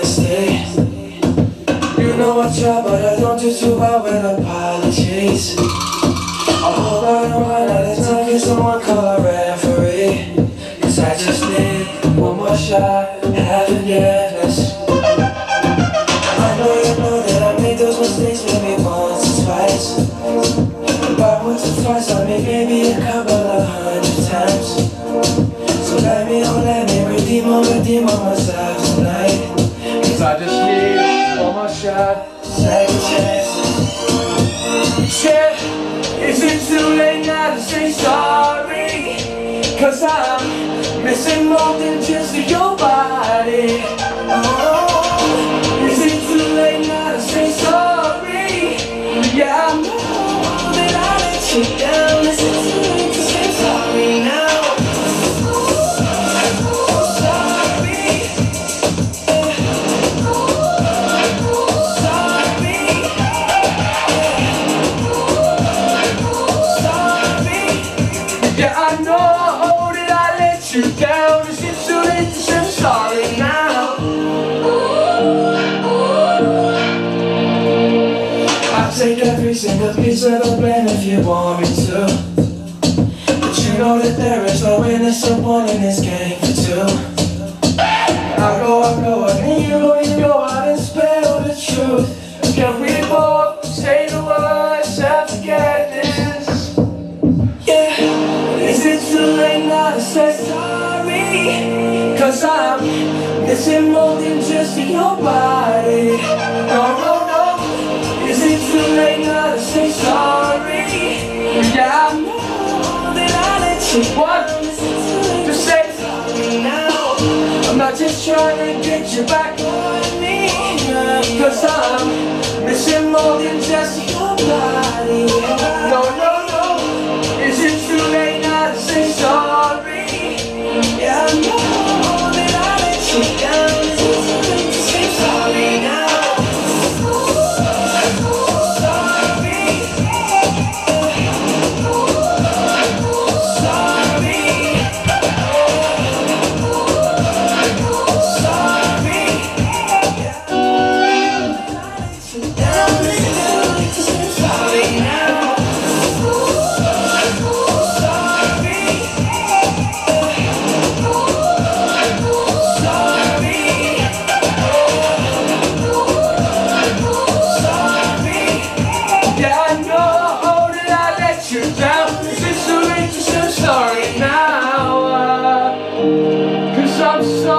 stay. You know I try, but I don't do too well with apologies. I hope I don't run out of time, can someone call a referee? Cause I just need one more shot, have forgiveness. I know that I made those mistakes maybe once or twice. But once or twice, I made maybe a couple of 100 times. So let me redeem on myself tonight. Cause I just need one more shot, second chance. Yeah, is it too late now to say sorry? Cause I'm missing more than just your body. Oh, is it too late now to say sorry? Yeah, I know that I let you down. Is it too late to say sorry now? Yeah, I know that I let you down. Is it too late to say sorry now? I'll take every single piece of the blame if you want me to. But you know that there is no innocent one in this game for two. I go, and you go out and spill the truth. Can we both say the words of forgiveness? Is it too late now to say sorry? Cause I'm missing more than just your body. No. Is it too late now to say sorry? Yeah, I know that I let you down. Is it too late to say sorry now? I'm not just trying to get you back on me. Cause I'm missing more than just your body. No. Is it too late now to say sorry? Yeah, I know that I let you down. Is it too late to say sorry now? Sorry now, 'cause I'm sorry.